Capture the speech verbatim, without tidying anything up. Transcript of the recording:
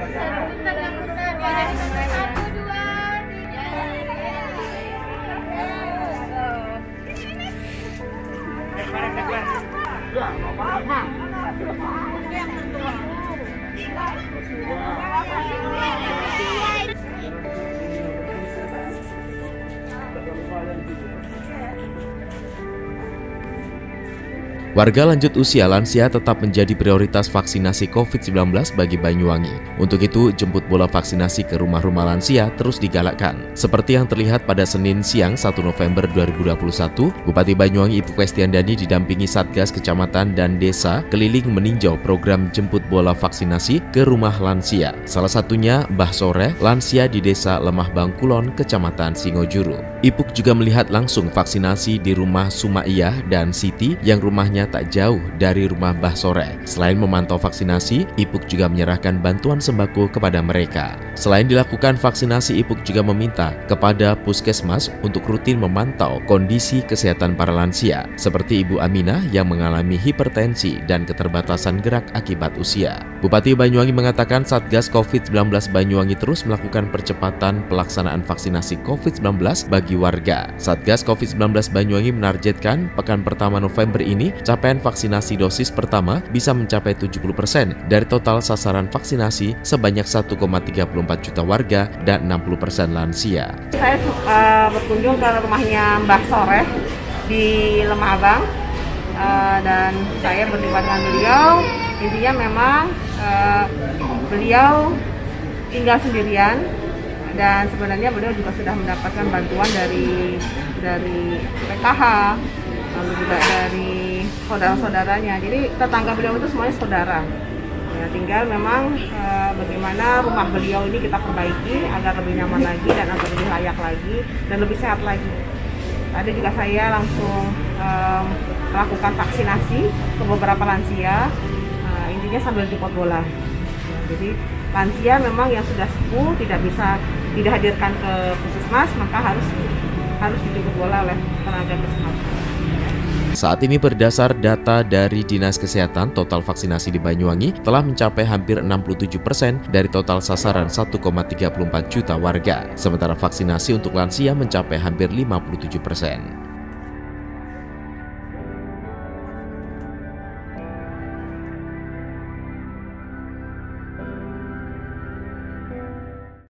Warga lanjut usia lansia tetap menjadi prioritas vaksinasi covid sembilan belas bagi Banyuwangi. Untuk itu, jemput bola vaksinasi ke rumah-rumah lansia terus digalakkan. Seperti yang terlihat pada Senin siang satu November dua ribu dua puluh satu, Bupati Banyuwangi Ibu Kwestiandani didampingi Satgas Kecamatan dan Desa keliling meninjau program jemput bola vaksinasi ke rumah lansia. Salah satunya Mbah Soreh, lansia di Desa Lemah Bangkulon, Kecamatan Singojuru. Ipuk juga melihat langsung vaksinasi di rumah Sumaiyah dan Siti yang rumahnya tak jauh dari rumah Mbah Soreh. Selain memantau vaksinasi, Ipuk juga menyerahkan bantuan sembako kepada mereka. Selain dilakukan vaksinasi, Ipuk juga meminta kepada puskesmas untuk rutin memantau kondisi kesehatan para lansia, seperti Ibu Aminah yang mengalami hipertensi dan keterbatasan gerak akibat usia. Bupati Banyuwangi mengatakan Satgas covid sembilan belas Banyuwangi terus melakukan percepatan pelaksanaan vaksinasi covid sembilan belas bagi warga. Satgas covid sembilan belas Banyuwangi menargetkan pekan pertama November ini capaian vaksinasi dosis pertama bisa mencapai tujuh puluh persen dari total sasaran vaksinasi sebanyak satu koma tiga empat juta warga dan enam puluh persen lansia. Saya uh, berkunjung ke rumahnya Mbah Soreh di Lemah Abang uh, dan saya berjumpa dengan beliau. Intinya memang uh, beliau tinggal sendirian dan sebenarnya beliau juga sudah mendapatkan bantuan dari dari P K H, lalu juga dari saudara-saudaranya. Jadi tetangga beliau itu semuanya saudara. Ya, tinggal memang e, bagaimana rumah beliau ini kita perbaiki agar lebih nyaman lagi dan agar lebih layak lagi dan lebih sehat lagi. Tadi juga saya langsung e, melakukan vaksinasi ke beberapa lansia, e, intinya sambil jemput bola. Ya, jadi lansia memang yang sudah sepuh tidak bisa dihadirkan ke puskesmas, maka harus harus dijemput bola oleh tenaga kesehatan. Saat ini berdasar data dari Dinas Kesehatan, total vaksinasi di Banyuwangi telah mencapai hampir enam puluh tujuh persen dari total sasaran satu koma tiga empat juta warga. Sementara vaksinasi untuk lansia mencapai hampir lima puluh tujuh persen.